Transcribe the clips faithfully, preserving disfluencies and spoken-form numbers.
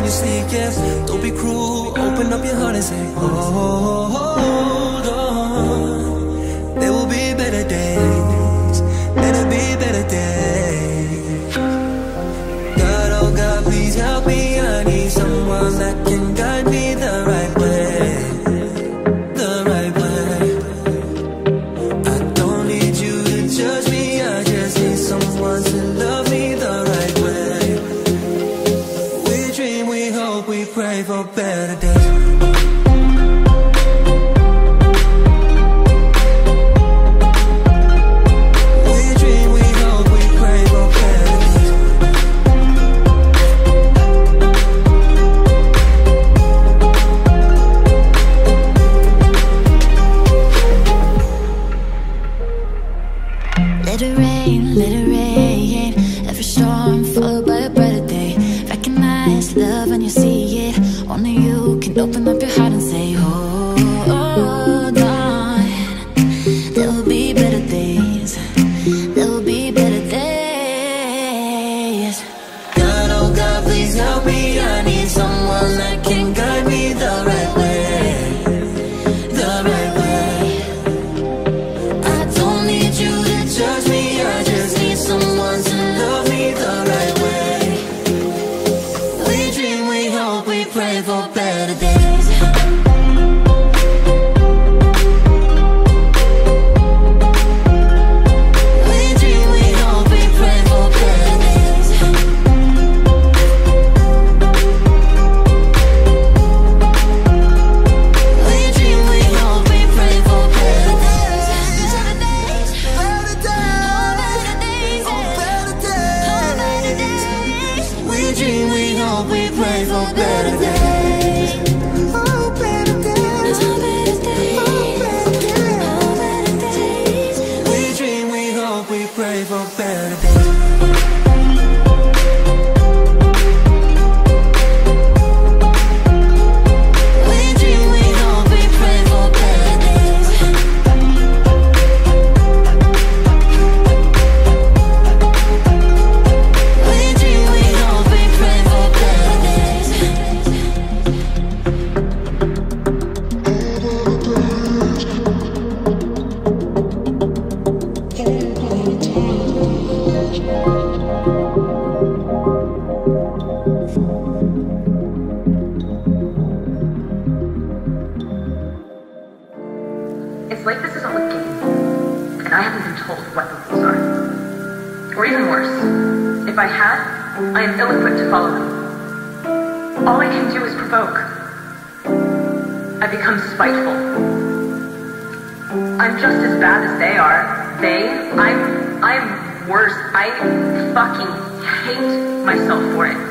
your sleep, yes. Don't be cruel, open up your heart and say, hold on. There will be better days, better be better days. God, oh God, please help me. I need someone that can guide me the right way, the right way. I don't need you to judge me, I just need someone to love me the right way. We dream, we hope, we pray for better days. Let it rain, let it rain. Every storm followed by a brighter day. Recognize love when you see it. Only you can open up your heart and say, hold on. There will be better days. There will be better days. God, oh God, please help me. I need someone that can guide me the right way, the right way. I don't need you to judge me, I just need someone to love me the right way. We dream, we hope, we pray for better days. We dream, we hope, we pray for better days. We dream, we hope, we pray for better days. Better days, better days, oh better days, oh better days. We dream, we hope, we pray for better days. Oh better days, oh better days, oh better days. We dream, we hope, we pray for better days. We dream, we hope, we pray for better days. We dream, we hope, we pray for better days. It's like this is all a game, and I haven't been told what the rules are. Or even worse, if I had, I am ill-equipped to follow them. All I can do is provoke. I become spiteful. I'm just as bad as they are. They, I'm, I'm worse. I fucking hate myself for it.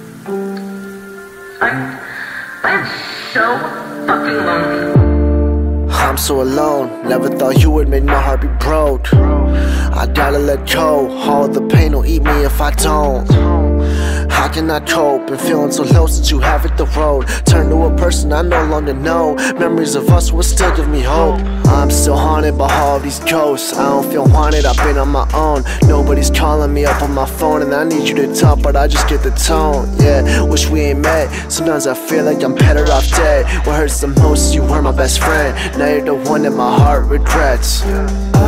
I'm, I'm so fucking lonely. I'm so alone, never thought you would make my heart be broke. I gotta let go, all the pain will eat me if I don't. How can I cope and feeling so low since you have hit the road? Turn to a person I no longer know. Memories of us will still give me hope. I'm still haunted by all these ghosts. I don't feel wanted, I've been on my own. Nobody's calling me up on my phone, and I need you to talk, but I just get the tone. Yeah, wish we ain't met. Sometimes I feel like I'm better off dead. What hurts the most, you were my best friend. Now you're the one that my heart regrets. I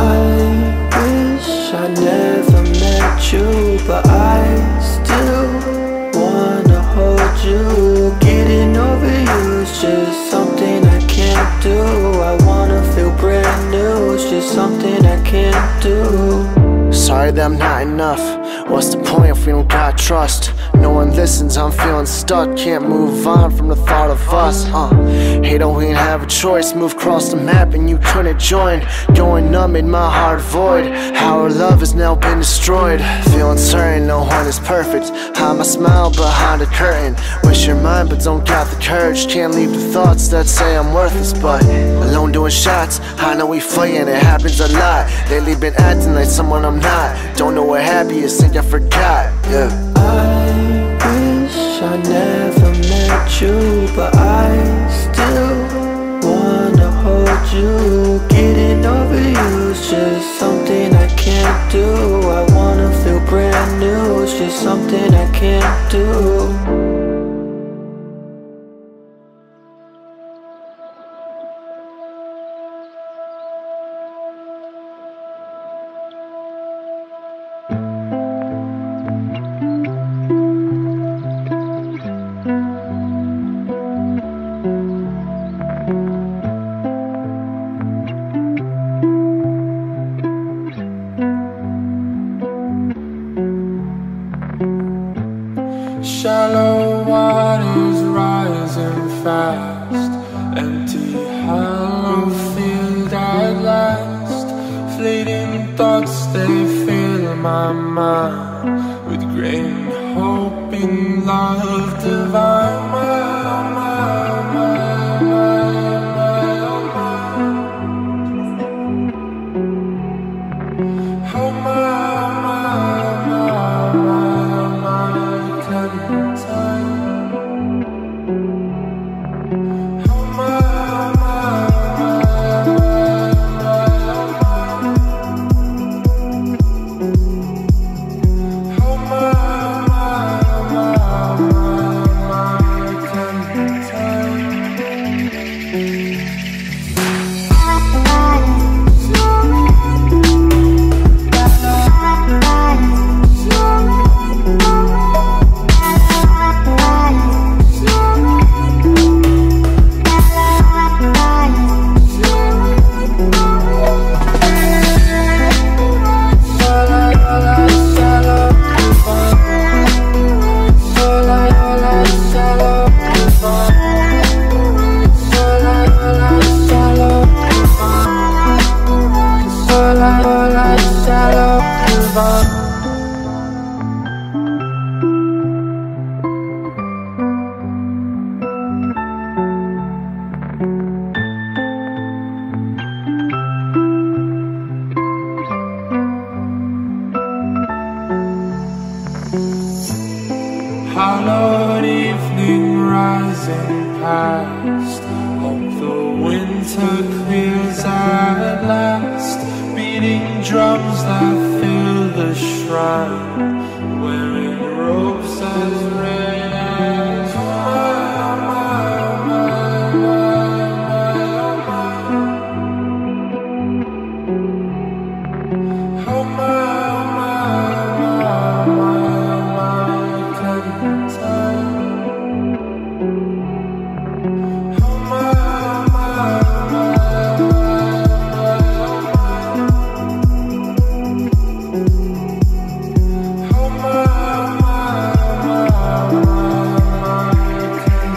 wish I never met you, but I still wanna hold you. Getting over you is just something I can't do. I wanna feel brand new, it's just something I can't do. Sorry that I'm not enough. What's the point if we don't got trust? No one listens, I'm feeling stuck. Can't move on from the thought of us. uh Hey, don't we didn't have a choice. Move across the map and you couldn't join. Going numb in my heart void. Our love has now been destroyed. Feeling certain no one is perfect. Hide my smile behind a curtain. Wish you're mine but don't got the courage. Can't leave the thoughts that say I'm worthless, but alone doing shots. I know we fighting, it happens a lot. Lately been acting like someone I'm not. Don't know what happy is, think I forgot. Yeah, I wish I never met you, but I still wanna hold you. Getting over you is just something I can't do. I wanna feel brand new, it's just something I can't do. Shallow waters rising fast, empty hollow field at last. Fleeting thoughts, they fill my mind with grain, hope in love divine. My, my, my, my, my, my. Oh my, my, my, my, my Clementine. Oh my, my, oh my, my, my, my Clementine. Hallowed evening rising past, hope the winter clears at last. Beating drums that fill the shrine, wearing robes as red as my, my, my, my, my. Oh my, my, my, my, my Clementine. Oh my, my, my, oh my, my, my,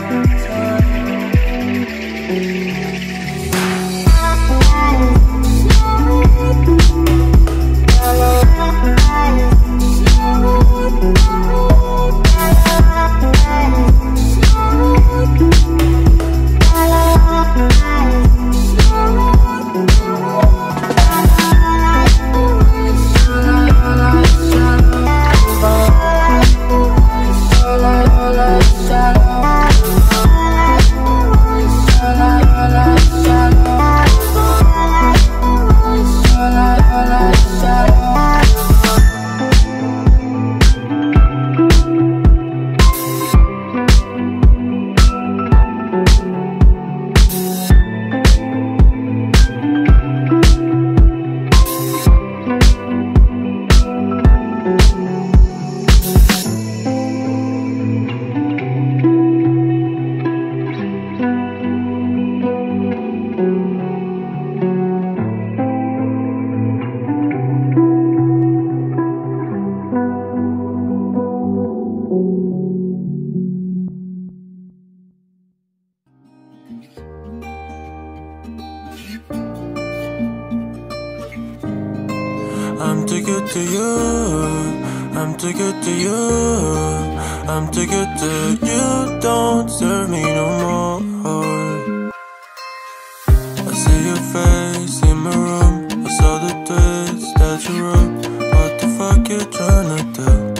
I'm too good to you, I'm too good to you, I'm too good to you, don't serve me no more. I see your face in my room, I saw the twist that you wrote. What the fuck you tryna do?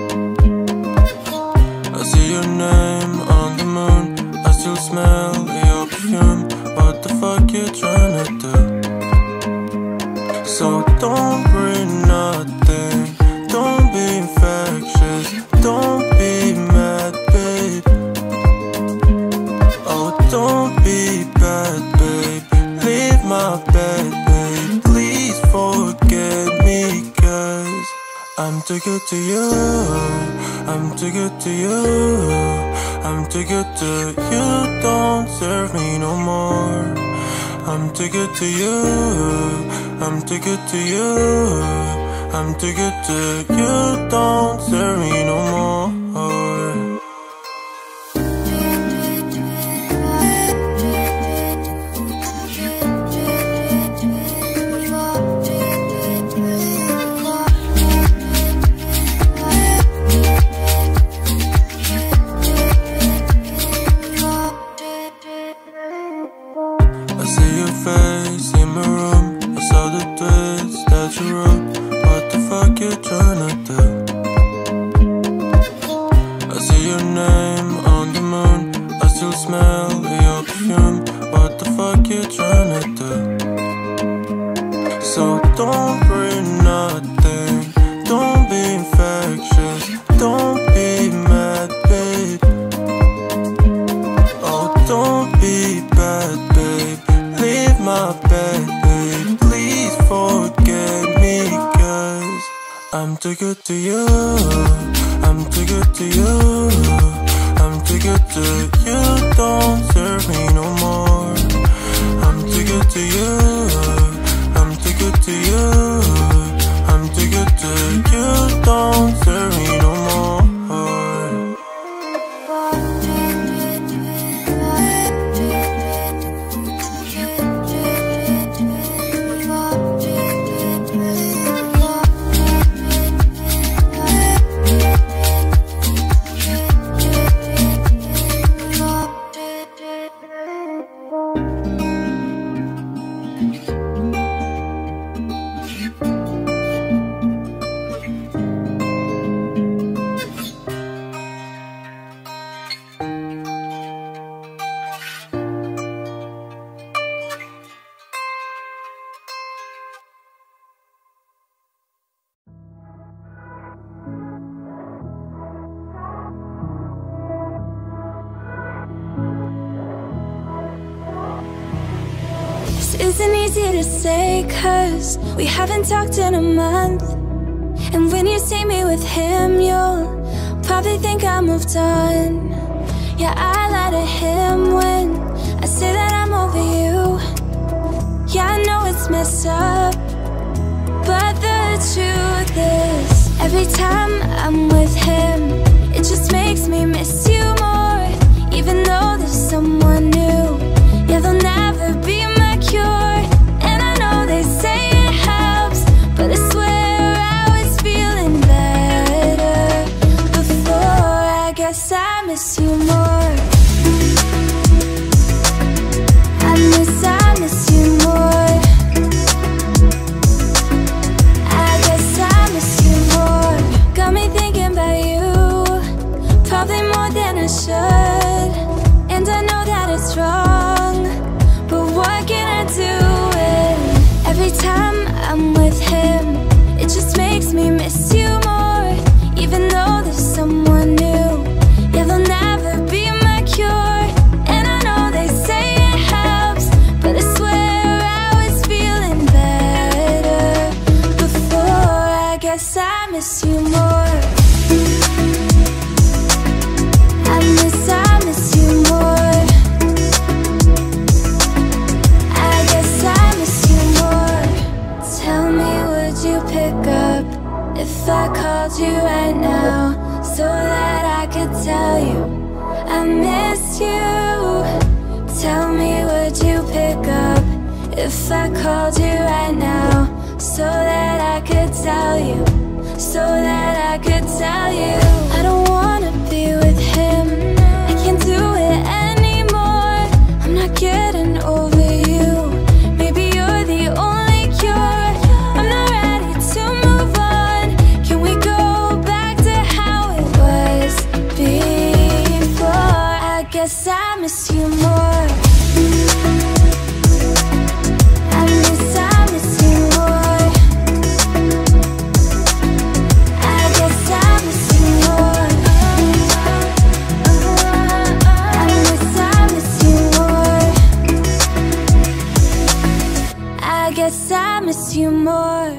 I see your name on the moon, I still smell your perfume. What the fuck you tryna do? So don't bring nothing, don't be infectious, don't be mad, babe. Oh, don't be bad, babe, leave my bed, babe. Please forget me, cause I'm too good to you, I'm too good to you, I'm too good to you, don't serve me no more. I'm too good to you, I'm too good to you, I'm too good to you, don't serve me no more. your name on the moon. I still smell your perfume. What the fuck you tryna do? So don't bring nothing. Don't be infectious. Don't be mad, babe. Oh, don't be bad, babe. Leave my bed, babe. Please forget me, cause I'm too good to you. I'm too good to you. I'm too good to you. Don't serve me no more. I'm too good to you. I'm too good to you. I'm too good to you. Don't serve me no more. Isn't easy to say, cause we haven't talked in a month. And when you see me with him, you'll probably think I moved on. Yeah, I lie to him when I say that I'm over you. Yeah, I know it's messed up, but the truth is, every time I'm with him, it just makes me miss you more. Even though there's someone new, yeah, they'll never be my cure. And I know they say it helps, but I swear I was feeling better before. I guess I miss you more. I miss, I miss you more. I guess I miss you more. Got me thinking about you, probably more than I should. And I know that it's wrong, but what can I do when every time I'm with him, it just makes me miss you more. Even though there's someone new, yeah, they'll never be my cure. And I know they say it helps, but I swear I was feeling better before. I guess I miss you more. I miss, I miss you more. I guess I miss you more. Tell me, would you pick up if I called you right now, so that I could tell you I miss you? Tell me, would you pick up if I called you right now, so that I could tell you, so that I could tell you I don't wanna be with him, I can't do it anymore. I'm not getting over you, maybe you're the only cure. I'm not ready to move on. Can we go back to how it was before? I guess I miss you more. I miss, I miss you more. I guess I miss you more. I miss, I miss you more. I guess I miss you more.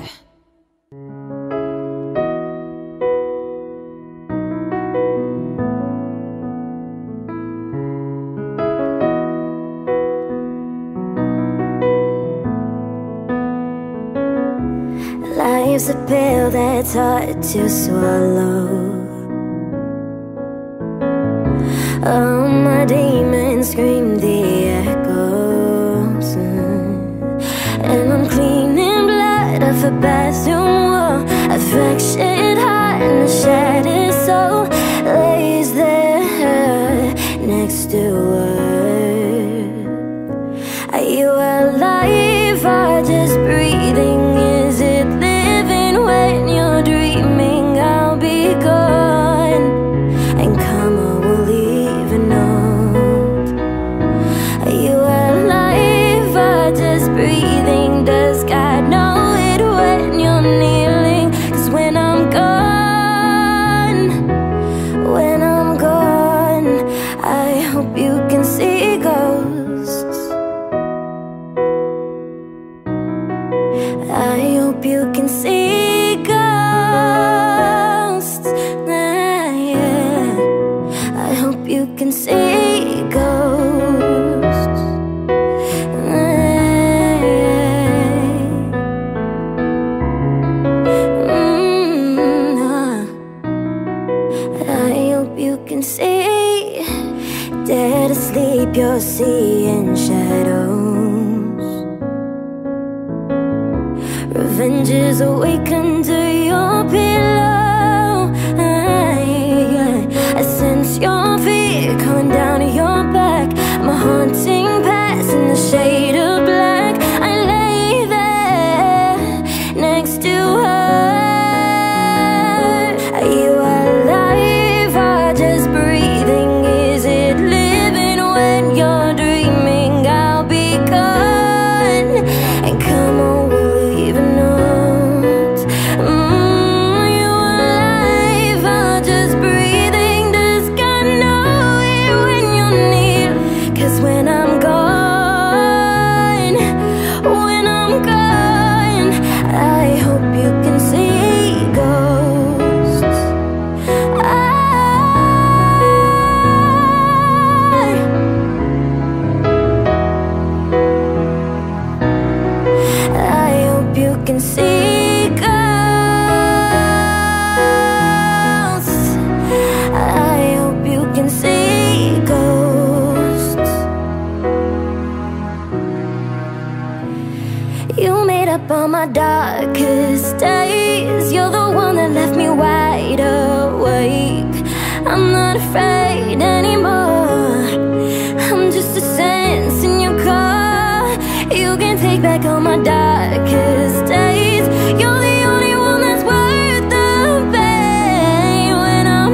Life's a pill that's hard to swallow. Oh, my demons scream the echoes, and I'm cleaning blood off a bathroom wall. A fractured heart and a shattered soul lays there next to us. Are you alive or just breathing? Is it living when you're dreaming? I'll be gone, and come on. Dare to sleep, you're seeing shadows. Revenge is awakened to your pillow. I, I sense your fear coming down your back. My haunting past in the shade of black. I lay there next to her. Are you alive or just breathing? Is it living when you're dreaming? I'll be gone, and come on, we'll leave a note. Mm, are you alive or just breathing? Does God know it when you're near? 'Cause when I'm gone, when I'm gone, I hope you can see ghosts. I, I hope you can see ghosts. I hope you can see ghosts. You made up all my darkest days. You're the one that left me wide awake. I'm not afraid anymore. I'm just a sense in your car. You can take back all my darkest days. You're the only one that's worth the pain. When I'm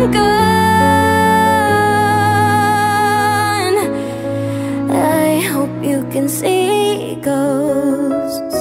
gone, I hope you can see ghosts.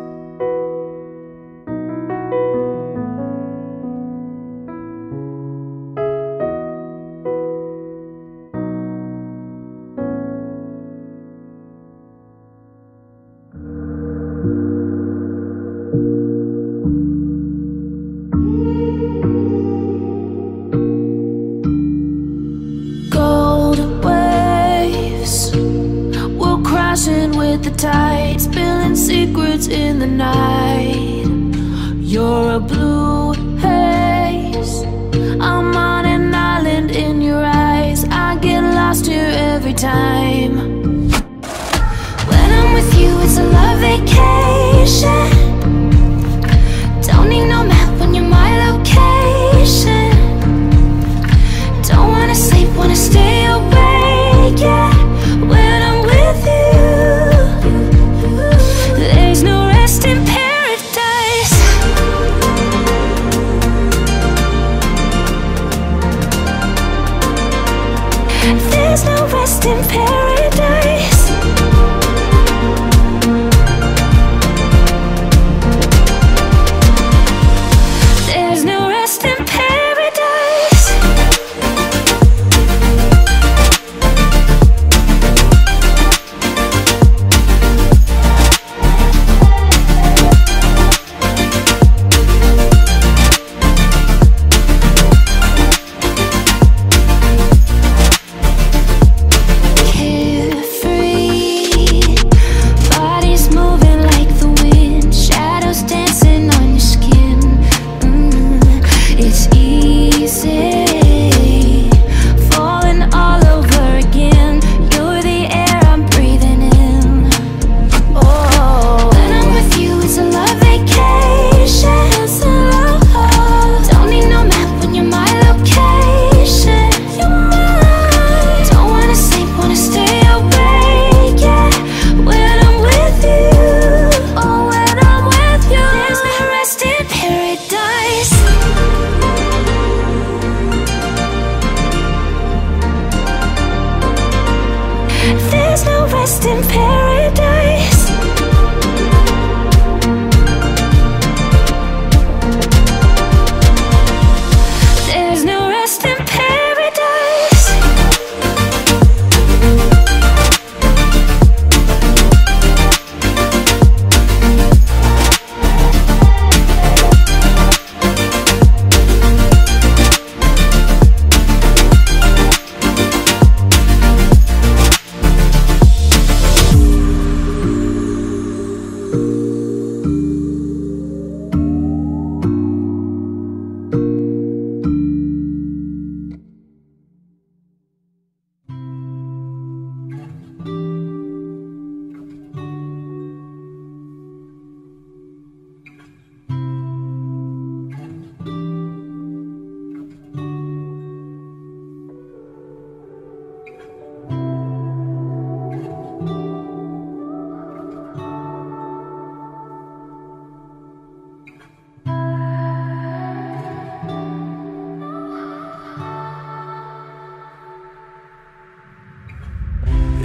Gold waves will crashing with the tide, spilling secrets in the night. You're a blue haze, I'm on an island in your eyes. I get lost here every time. When I'm with you, it's a love vacation. Don't need no map when you're my location. Don't wanna sleep, wanna stay awake, yeah. When I'm with you, there's no rest in paradise. There's no rest in paradise. There's no rest in paradise. There's no rest in paradise. There's no rest in paradise.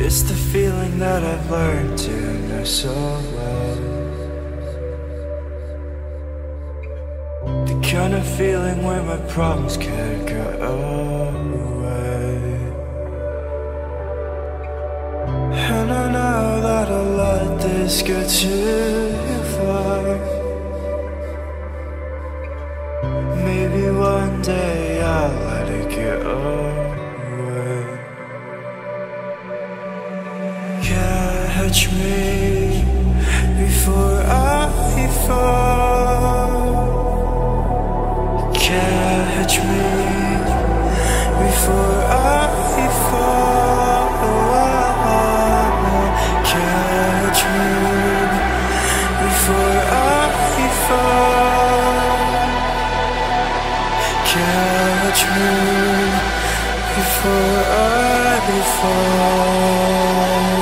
It's the feeling that I've learned to know so well. The kind of feeling where my problems can't go away. And I know that I'll let this get too far. Maybe one day I'll let it get away. Catch me before I fall. Catch me before I fall. Catch me before I fall. Catch me before I fall.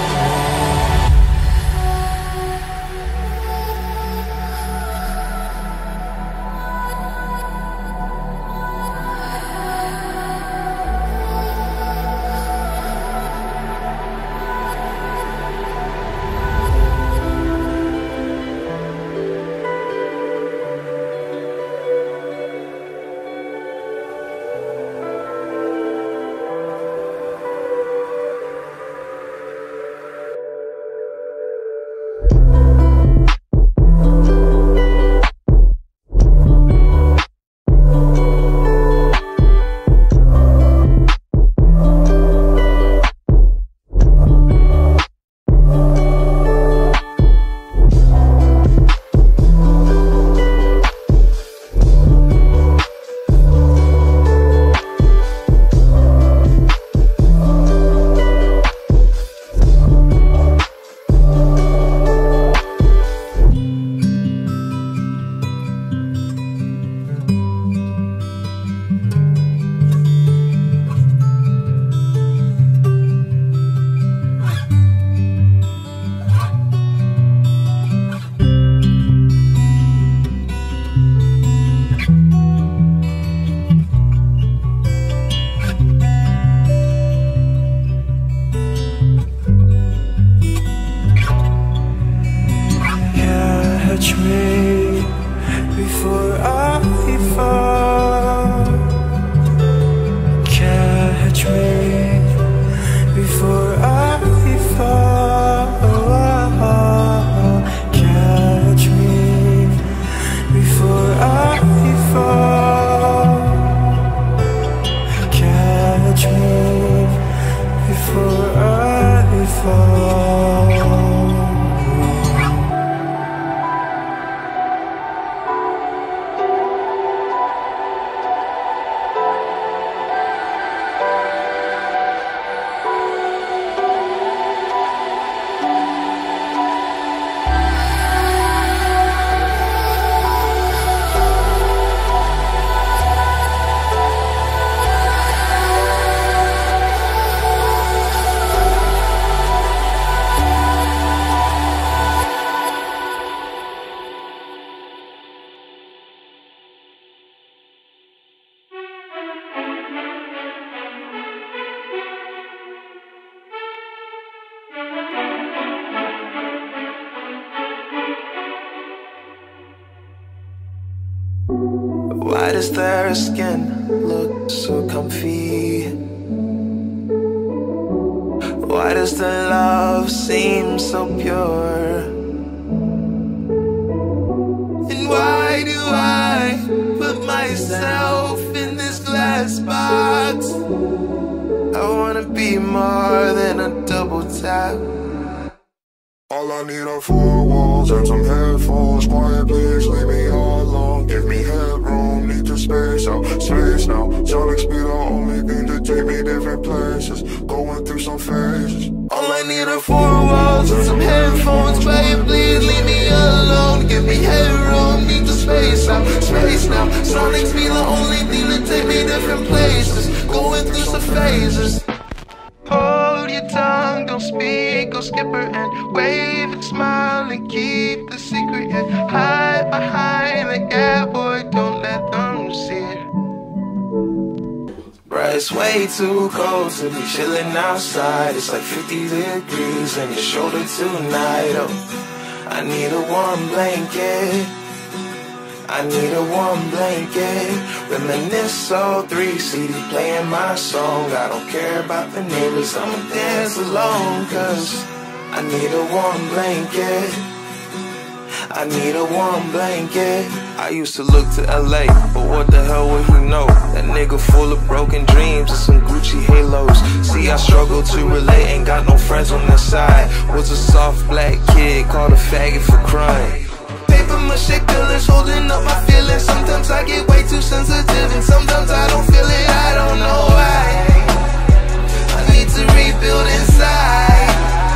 Catch me before I fall. Catch me before I fall. Catch me before I fall. Catch me before I fall. Why does their skin look so comfy? Why does the love seem so pure? And why do I put myself in this glass box? I wanna be more than a double tap. All I need are four walls and some headphones. Quiet, please leave me all alone. Give me headroom, need to space out, space now. Sonic speed, the only thing to take me different places. Going through some phases. All I need are four walls and some headphones. Quiet, please leave me alone. Give me headroom, need to space out, space now. Sonic speed, the only thing to take me different places. Going through some phases. Hold your tongue, don't speak, go skipper and wave and smile and keep the secret and hide behind the gap, boy, don't let them see it. Bright Bruh, it's way too cold to be chillin' outside. It's like fifty degrees in your shoulder tonight. Oh, I need a warm blanket. I need a warm blanket. Reminisce oh three C D playing my song. I don't care about the neighbors, I'ma dance alone. Cause I need a warm blanket. I need a warm blanket. I used to look to L A, but what the hell would he know? That nigga full of broken dreams and some Gucci halos. See, I struggle to relate, ain't got no friends on the side. Was a soft black kid, called a faggot for crying. Paper mache colors holding up my feelings. Sometimes I get way too sensitive, and sometimes I don't feel it, I don't know why. I need to rebuild inside.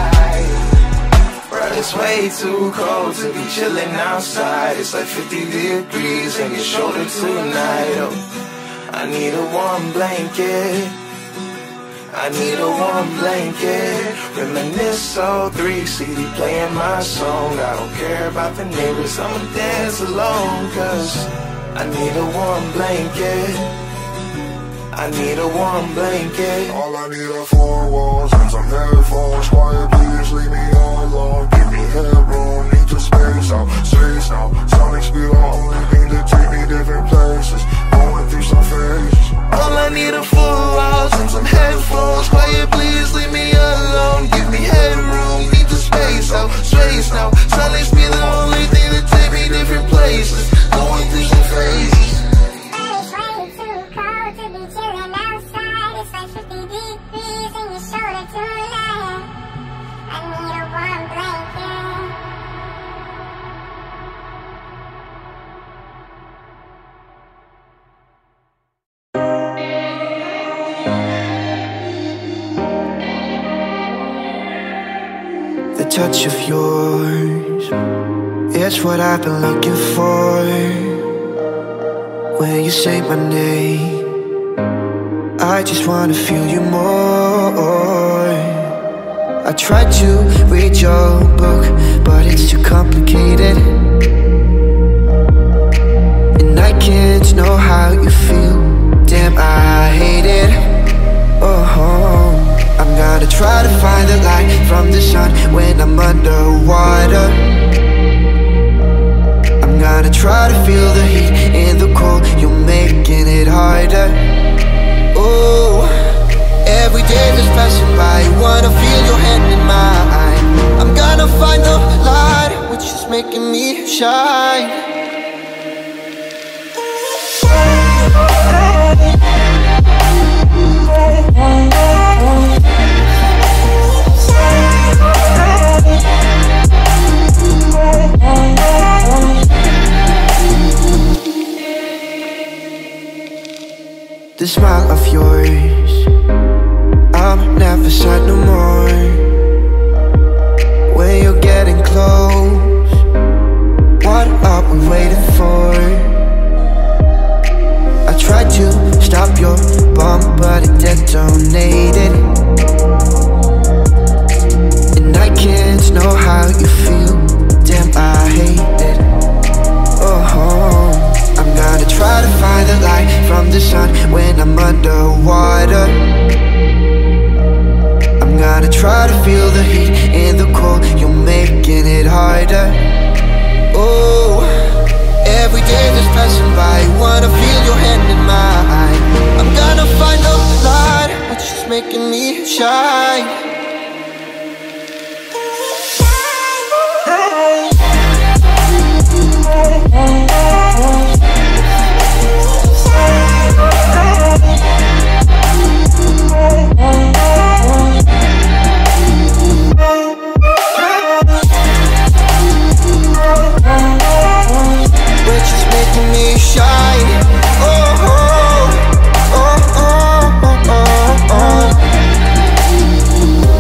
Bruh, it's way too cold to be chilling outside. It's like fifty degrees in your shoulder tonight. Oh, I need a warm blanket. I need a warm blanket. Reminisce oh three C D playing my song. I don't care about the neighbors, I'ma dance alone. Cause I need a warm blanket. I need a warm blanket. All I need are four walls and some headphones. Quiet, please leave me alone. Give me headroom, need to space out. Space now, sonic speed, the only thing to take me different places. Going through some phases. All I need are four walls and some headphones. Quiet, please leave me alone. Give me headroom, need to space out. Space now, silence be the only thing that take me different places. Going through some phases. Touch of yours, it's what I've been looking for. When you say my name, I just wanna feel you more. I tried to read your book, but it's too complicated, and I can't know how you feel. Damn, I hate it. Oh, I'm gonna try to find the light from the sun when I'm underwater. I'm gonna try to feel the heat in the cold. You're making it harder. Oh, every day that's passing by, I wanna feel your hand in mine. I'm gonna find the light, which is making me shine. The smile of yours, I'm never sad no more. When you're getting close, what are we waiting for? I tried to stop your bomb, but it detonated, and I can't know how you feel. Damn, I hate it. Oh, I'm gonna try to find the light from the sun when I'm underwater. I'm gonna try to feel the heat in the cold. You're making it harder. Oh, every day that's passing by, I wanna feel your hand in mine. I'm gonna find the light, which is making me shine. Which is making me shine. Oh, oh, oh, oh, oh, oh, oh.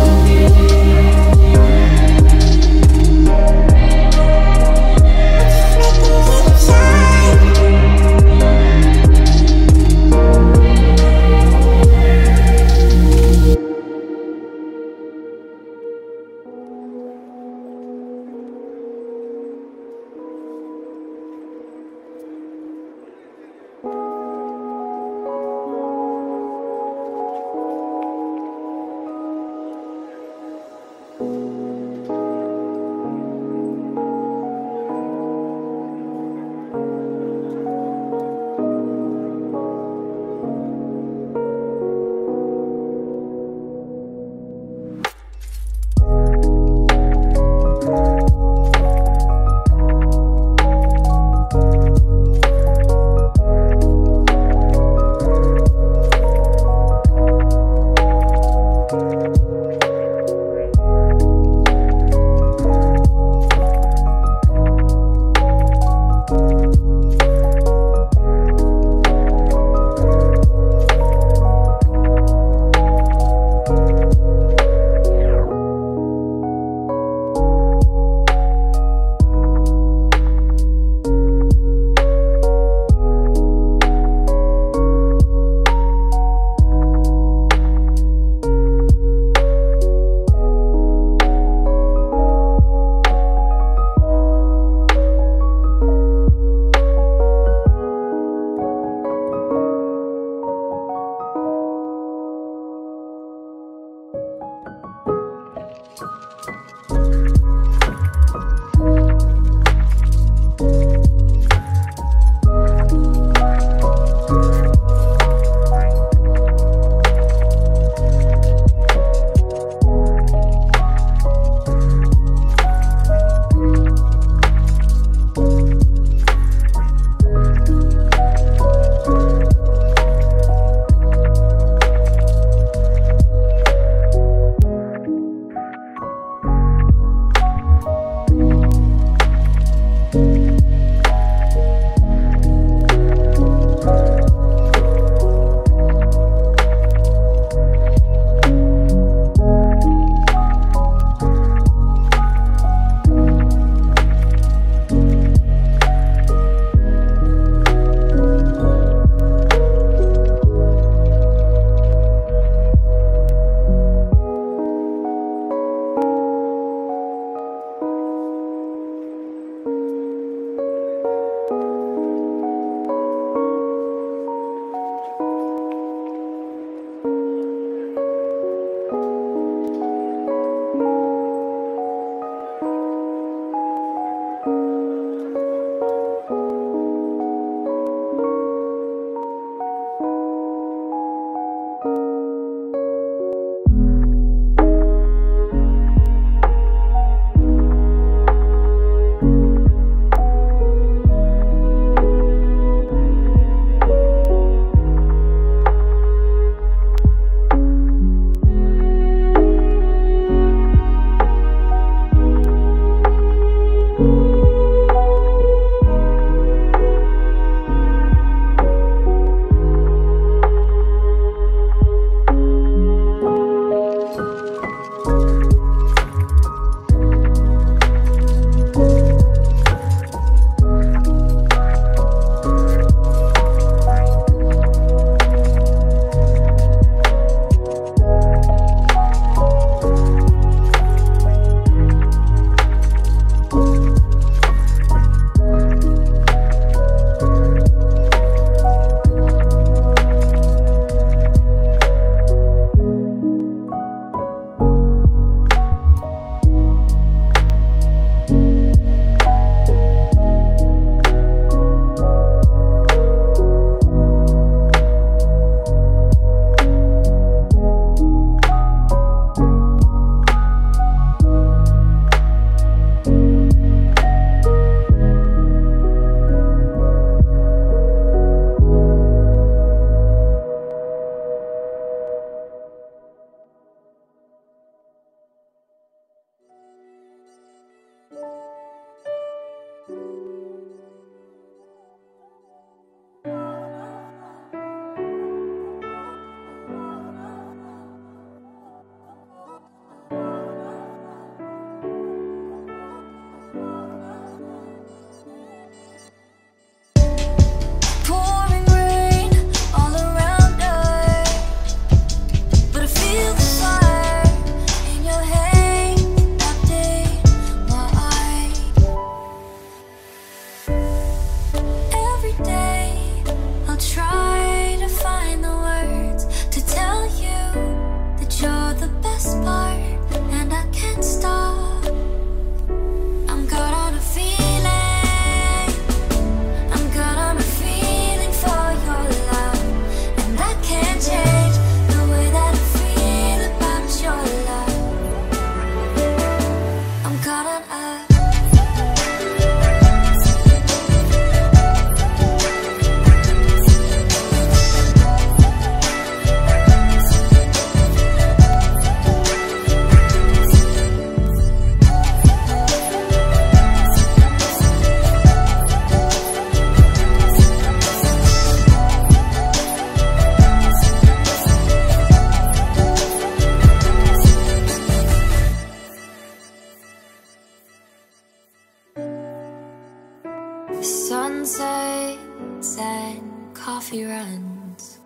he runs.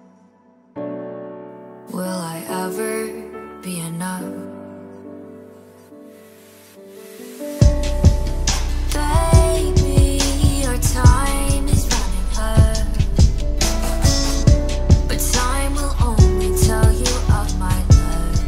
Will I ever be enough? Baby, your time is running out, but time will only tell you of my love.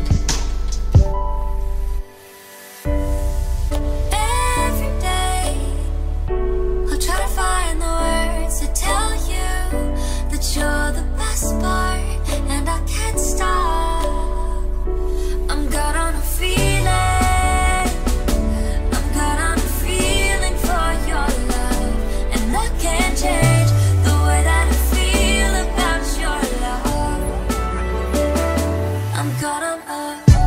Every day I'll try to find the words to tell you that you're the best part, and I can't stop. I'm good on a feeling, I'm good on a feeling for your love, and I can't change the way that I feel about your love. I'm good on a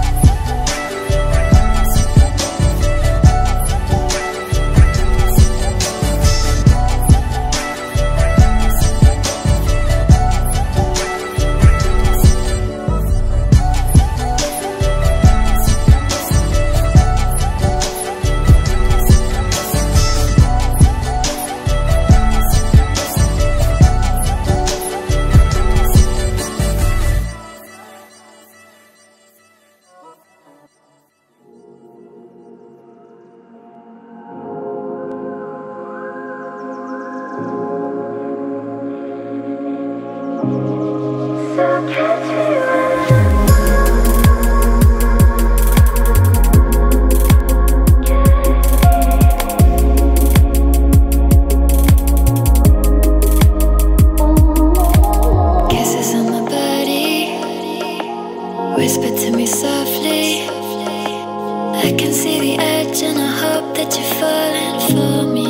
kisses on my body, whisper to me softly. I can see the edge and I hope that you're falling for me.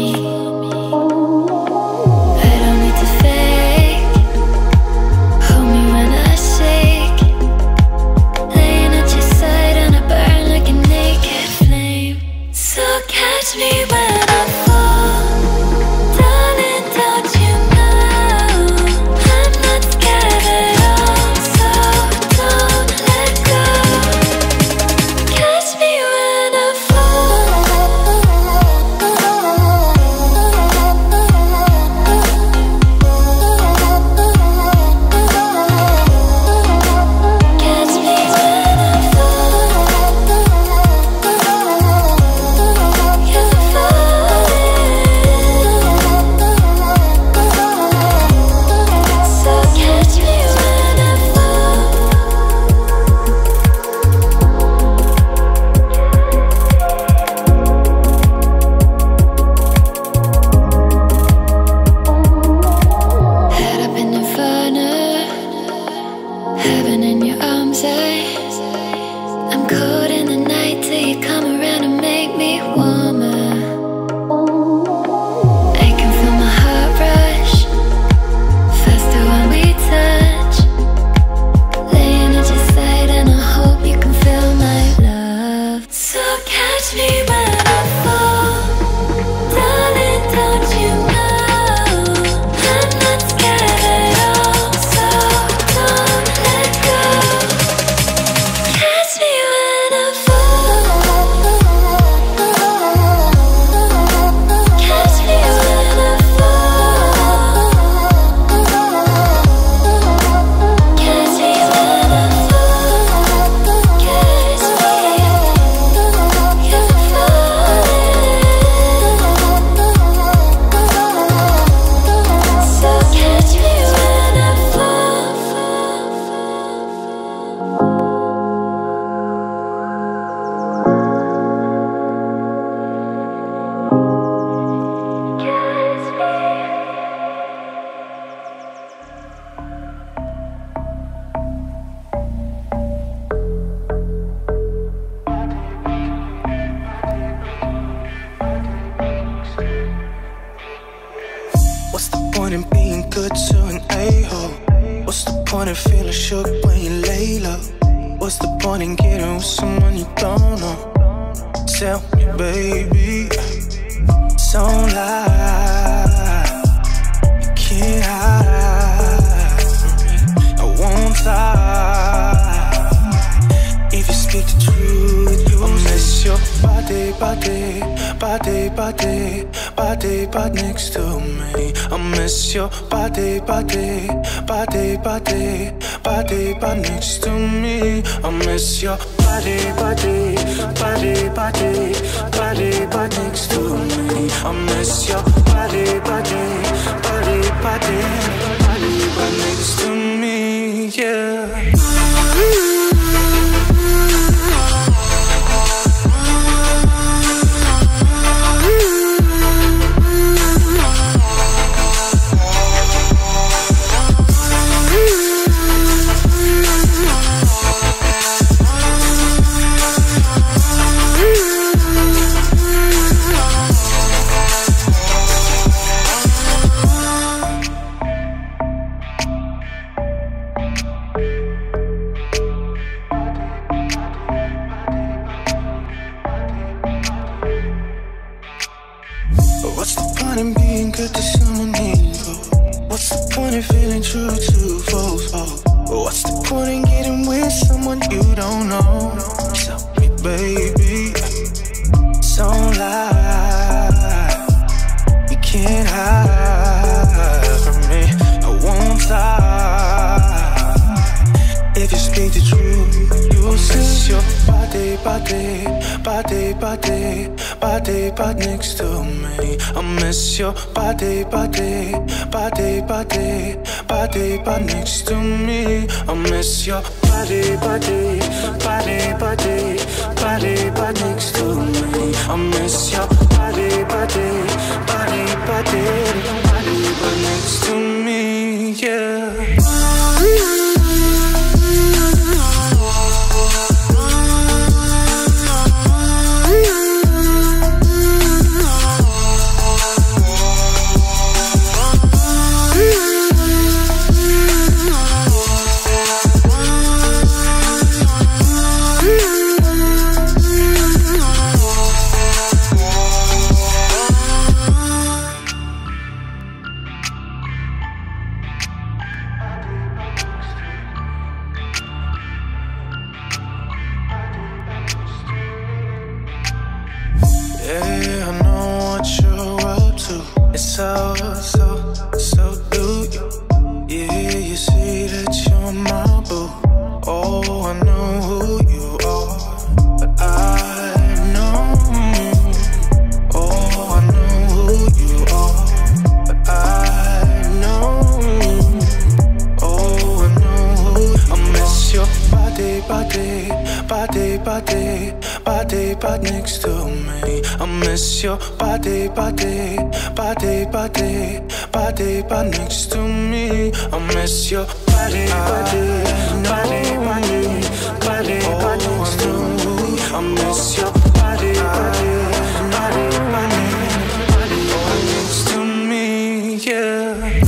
I don't need to fake, hold me when I shake, laying at your side and I burn like a naked flame. So catch me when I fall, darling, don't you know I'm not scared at all, so don't let go. Catch me when I Catch me when I fall, you're falling. So catch me when I fall. Head up in Nirvana, heaven in your arms, I I'm cold in the night till you come around and make me warmer. I can feel my heart rush faster when we touch, laying at your side and I hope you can feel my love. So catch me when I fall, darling, don't you know I'm not scared at all, so don't let go. Catch me when I fall, catch me when I fall, catch me when I fall, catch me, you're falling. So catch me when I fall. What's the point in being good to an a-hole? What's the point in feeling shook when you lay low? What's the point in getting with someone you don't know? Tell me, baby, don't lie, you can't hide from me, I won't lie. If you speak the truth, you'll miss your body, body, body, body, body, body next to me. I miss your body, body, body, body, body, body next to me. I miss your body, body, body, body, body, body next to me. I miss your body, body, body, body, body, body next to me. Yeah. What's the point in being good to someone evil? What's the point in feeling true to foes? Oh, what's the point in getting with someone you don't know? Tell me, baby, don't lie. You can't hide from me. I won't lie. If you speak the truth, you'll see your body, body, body, body, body, body next to me. I miss your body, body, body, body, body, body next to me. I miss your body, body, body, body, body, body next to me. I miss your body, body, body, body, body, body next to me. Yeah. Yeah, I know what you're up to. It's so, so, so do you. Yeah, you see that you're my boo. Oh, I know who you are, but I know. Oh, I know who you are, but I know. Oh, I know who I miss your body, body, body, body, body, body next to me. I miss your body, body, body, body, body, body next to me. I miss your body, body, body, body, body, body next to me. I miss your body, body, body, body, body, body next to me. Yeah.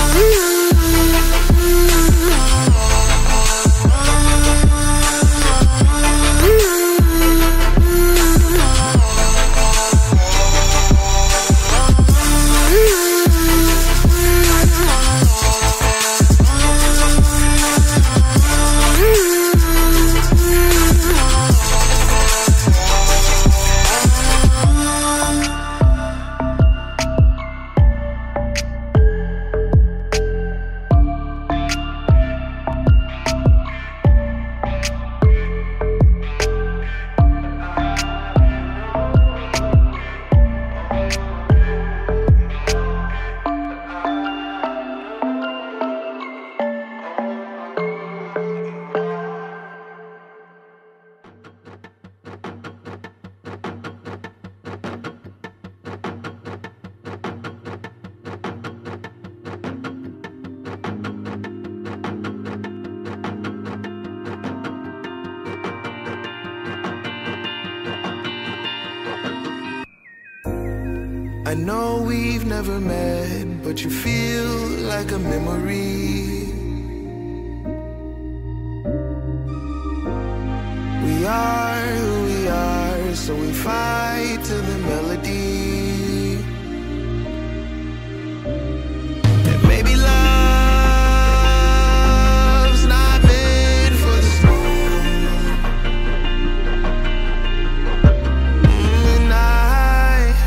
I know we've never met, but you feel like a memory. We are who we are, so we fight to the melody. And maybe love's not made for the storm. And I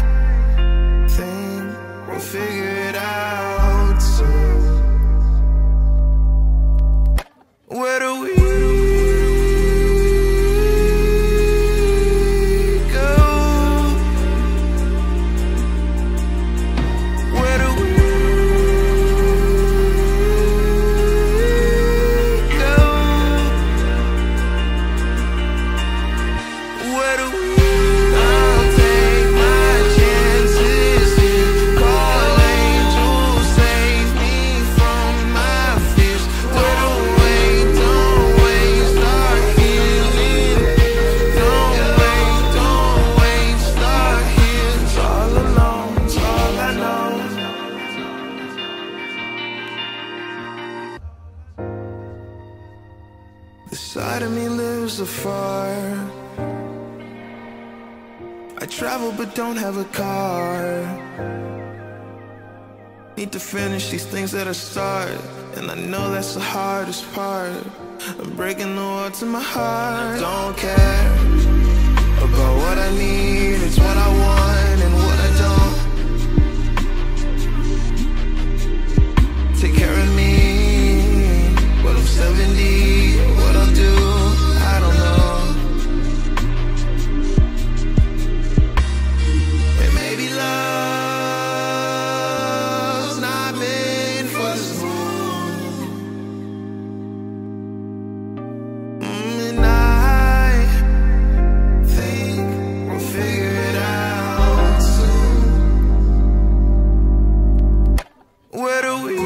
lives afar. I travel but don't have a car. Need to finish these things that I start, and I know that's the hardest part. I'm breaking the wall to my heart. I don't care about what I need, it's what I want and what I don't. Take care of me when I'm seventy. What I'll do, I don't know. And maybe love's not made for this room. Mm, and I think we'll figure it out soon. Where do we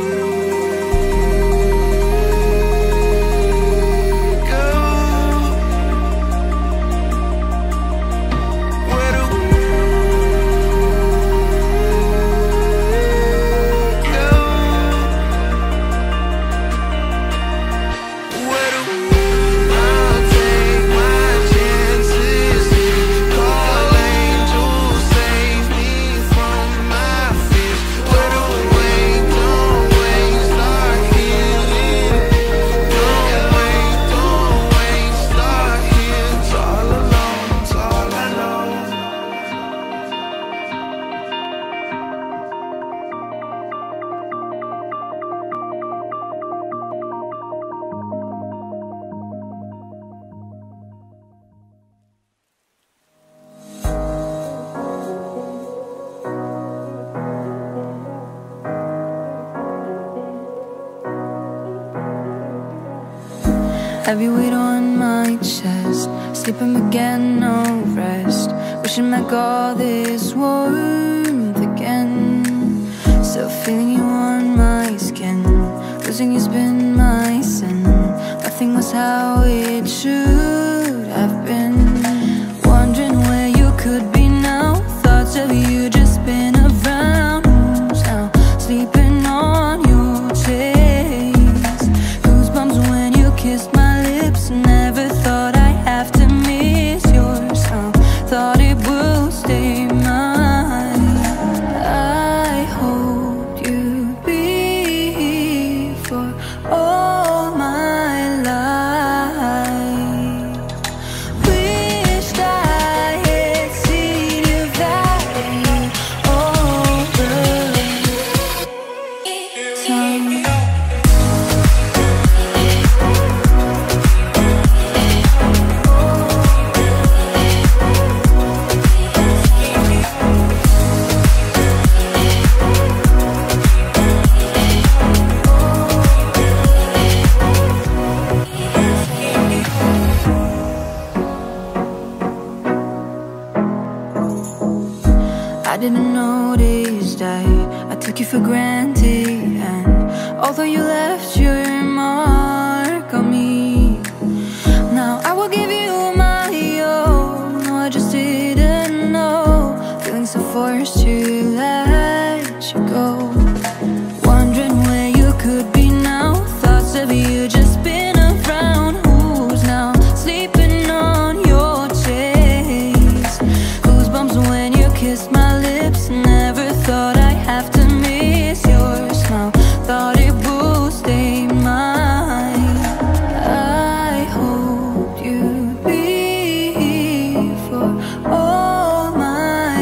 heavy weight on my chest, sleeping but getting no rest, wishing back all this warmth again. Still feeling you on my skin, losing you's been my sin. Nothing was how it should have been. Wondering where you could be now, thoughts of you just spin around. Who's now sleeping on your chest? Goosebumps when you kissed my lips. Never thought I'd have to miss your sound. Thought it would stay mine. I hoped you'd be for all my life. Wished I had seen you value over time. I didn't notice that I took you for granted, and although you left your mark on me, now I will give you my all. No, I just didn't know, feeling so forced to let you go. Wondering where you could be now, thoughts of you just spin around. Who's now sleeping on your chest? Goosebumps when you kissed my lips. Never thought I'd have to miss your smile. Thought it would stay mine. I hoped you'd be for all my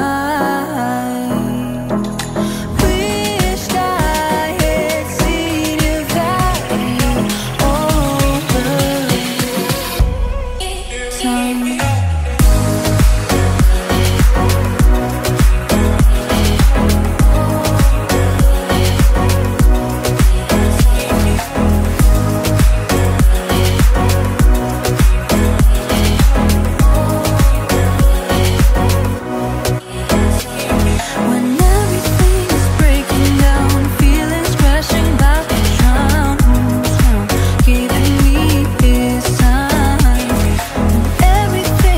life. Wished I had seen you value over time. When everything is breaking down, feelings crashing about to drown. Who's now giving me his time? When everything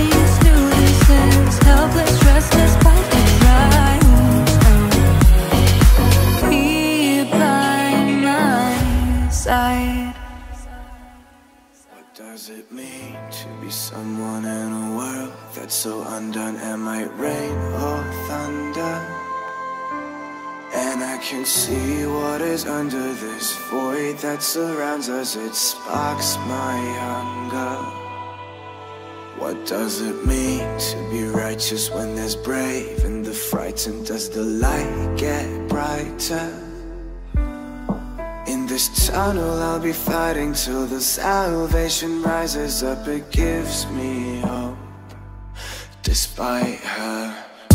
to be someone in a world that's so undone? Am I rain or thunder? And I can see what is under this void that surrounds us. It sparks my hunger. What does it mean to be righteous when there's brave and the frightened? Does the light get brighter? In this tunnel I'll be fighting till the salvation rises up. It gives me hope, despite her.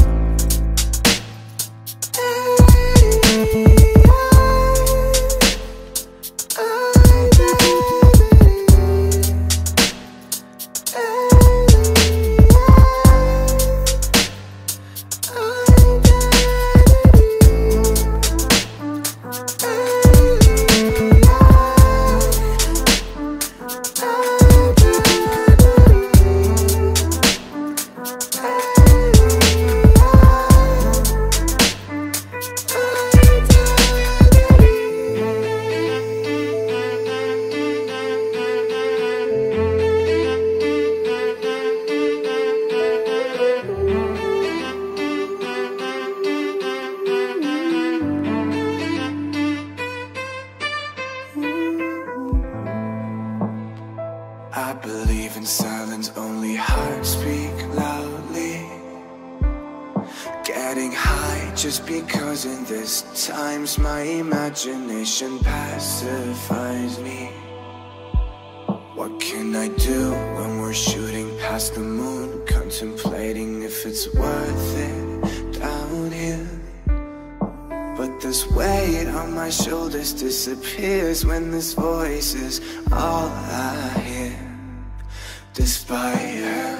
I believe in silence, only hearts speak loudly. Getting high just because in this times my imagination pacifies me. What can I do when we're shooting past the moon, contemplating if it's worth it down here? But this weight on my shoulders disappears when this voice is all I hear, despite her.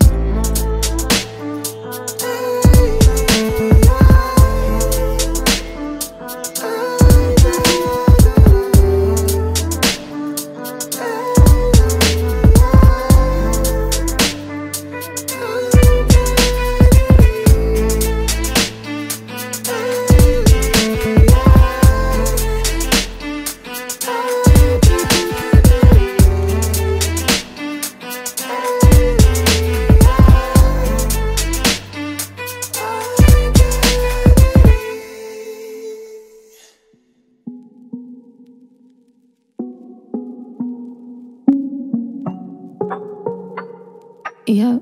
Yep.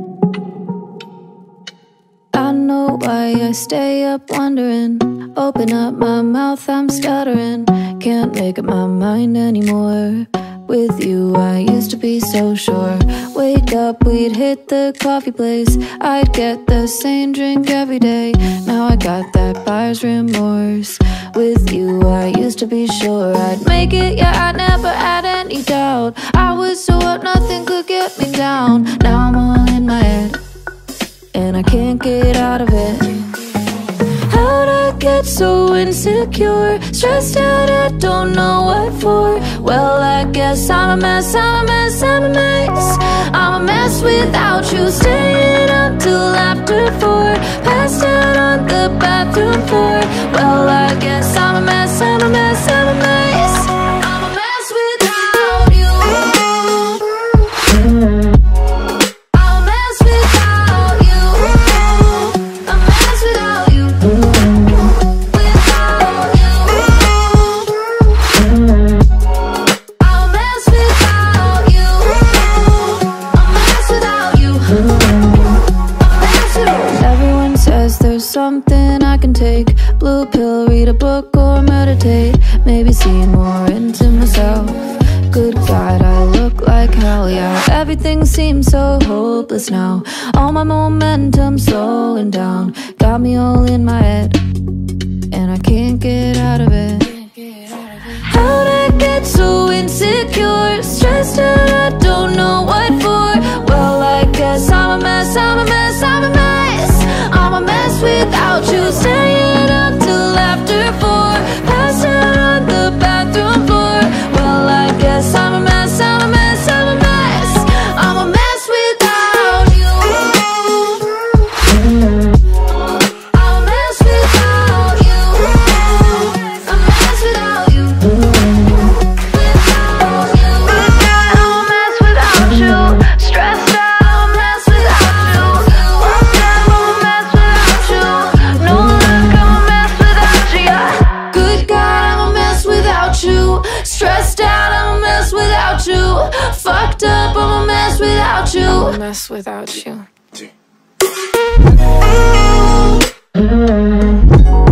I know why I stay up wondering. Open up my mouth, I'm stuttering. Can't make up my mind anymore. With you, I used to be so sure. Wake up, we'd hit the coffee place. I'd get the same drink every day. Now I got that buyer's remorse. With you, I used to be sure I'd make it, yeah, I never had any doubt. I was so up, nothing could get me down. Now I'm all in my head, and I can't get out of it. How'd I get so insecure? Stressed out, I don't know what for. Well, I guess I'm a mess, I'm a mess, I'm a mess. I'm a mess without you. Staying up till after four, passed out on the bathroom floor. Well, I guess I'm a mess, I'm a mess, I'm a mess. I'm a mess without you. I'm a mess without you. I'm a mess without you. Without you. I'm a mess without you. I'm a mess without you. I'm a mess without you. Everyone says there's something I can take. Blue pill, read a book or meditate. Maybe see more into myself. Good God, I look like hell, yeah. Everything seems so hopeless now. All my momentum slowing down. Got me all in my head, and I can't get out of it. How'd I get so insecure? Stressed out, I don't know what for. Well, I guess I'm a mess, I'm a mess, I'm a mess. I'm a mess without you. Staying up till after four, passed out on the bathroom floor. Well, I guess I'm a mess, I'm a mess, I'm a mess. I'm a mess without you. I'm a mess without you. I'm a mess without you. mess without you. Two.